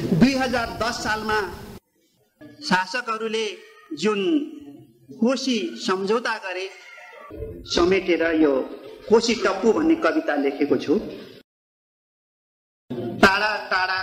2010 सालमा शासकहरूले जुन कोशी सम्झौता गरे समेटेर यो कोशी टप्पु भन्ने कविता लेखेको छु। टाढा टाढा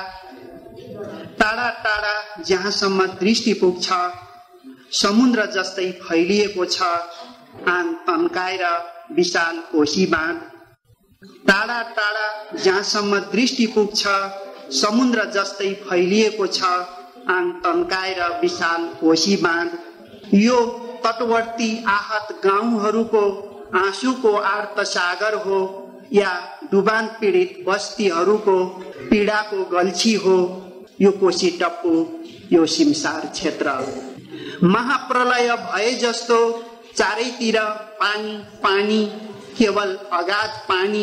टाढा टाढा जहाँसम्म दृष्टि पुग्छ, समुद्र जस्तै फैलिएको छ आङ तन्काएर विशाल कोशी बाँध। टाढा टाढा जहाँसम्म दृष्टि पुग्छ, समुद्र जस्तै फैलिएको छ आङ तन्काएर विशाल कोशी बाँध। यो तटवर्ती आहत गाउँहरूको आँसुको आर्त सागर हो या डुबान पीडित बस्तीहरूको पीडाको गल्छी हो यो कोशी टप्पु, यो सिमसार क्षेत्र। महाप्रलय भए जस्तो चारैतिर पानी पानी, केवल अगाध पानी।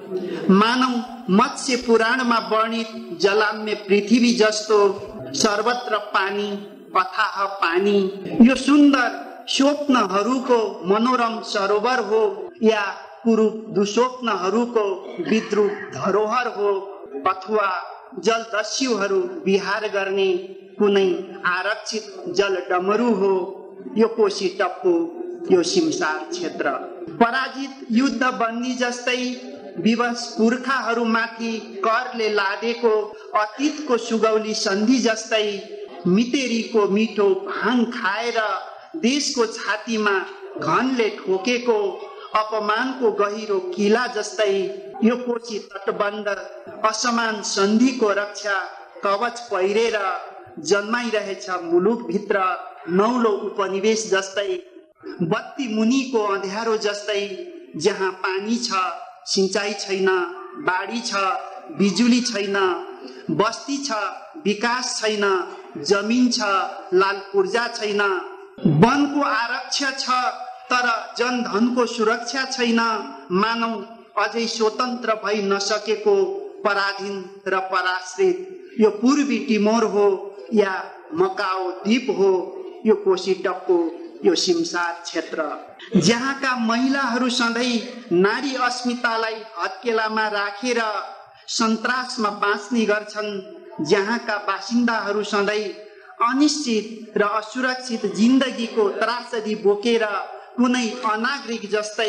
मानव मत्स्य पुराणमा वर्णित जलाम्य पृथ्वी जस्तो सर्वत्र पानी, अथाह पानी। यो सुन्दर स्वप्नहरूको मनोरम सरोवर हो या कुरूप दुस्वप्नहरूको विद्रूप धरोहर हो, अथवा जलदस्युहरू विहार गर्ने कुनै आरक्षित जल डमरू हो यो कोशी टप्पु, यो सिमसार क्षेत्र। पराजित युद्ध बन्दी जस्तै विवश पुर्खाहरूमाथि करले लादेको अतीतको सुगौली सन्धि जस्तै मितेरीको मिठो भाङ खाएर देशको छातीमा घनले ठोकेको अपमानको गहिरो किला जस्तै यो कोशी तटबन्ध असमान सन्धिको रक्षा कवच पहिरेर जन्माइरहेछ मुलुकभित्र नौलो उपनिवेश जस्तै। बत्ती मुनिको अँध्यारो जस्तै जहाँ पानी छ, सिंचाई छैन, बाढी छ, बिजुली छैन, बस्ती छ, विकास छैन, जमिन छ, लाल ऊर्जा छैन, वनको आरक्ष छ तर जनधनको सुरक्षा छैन। मानव अझै स्वतन्त्र भइ नसकेको पराधीन र पराश्रित यो पूर्वी टिमोर हो या मकाओ द्वीप हो यो कोशी टप्पु, यो सिमसार क्षेत्र। जहाँका महिलाहरू सधैँ नारी अस्मितालाई हत्केलामा राखेर सन्तासमा बाँच्ने गर्छन्, जहाँका बासिन्दाहरू सधैँ अनिश्चित र असुरक्षित जिन्दगीको त्रासदी बोकेर कुनै अनागरिक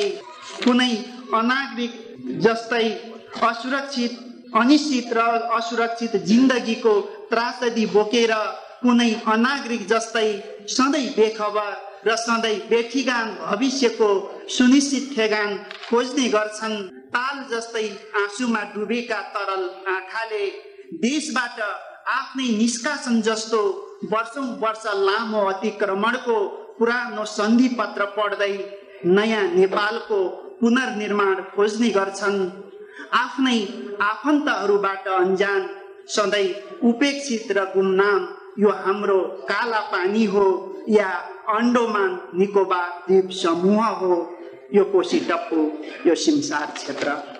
जस्तै असुरक्षित अनिश्चित र असुरक्षित जिन्दगीको त्रासदी बोकेर कुनै अनागरिक जस्तै सधैँ बेखबर र सधैँ बेठिगान भविष्यको सुनिश्चित ठेगान खोज्ने गर्छन्। ताल जस्तै आँसुमा डुबेका तरल आँखाले देशबाट आफ्नै निष्कासन जस्तो वर्षौं वर्ष लामो अतिक्रमणको पुरानो सन्धि पत्र पढ्दै नयाँ नेपालको पुनर्निर्माण खोज्ने गर्छन्। आफ्नै आफन्तहरूबाट अनजान, सधैँ उपेक्षित र गुमनाम यो हाम्रो काला पानी हो या अन्डोमान निकोबार द्वीप समूह हो यो कोशी टप्पु, यो सिमसार क्षेत्र।